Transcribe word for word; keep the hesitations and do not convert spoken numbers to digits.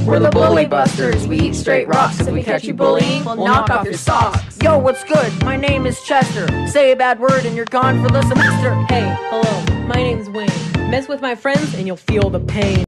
We're the Bully Busters. We eat straight rocks. If we catch you bullying, we'll knock off your socks. Yo, what's good? My name is Chester. Say a bad word and you're gone for the semester. Hey, hello. My name's Wayne. Mess with my friends and you'll feel the pain.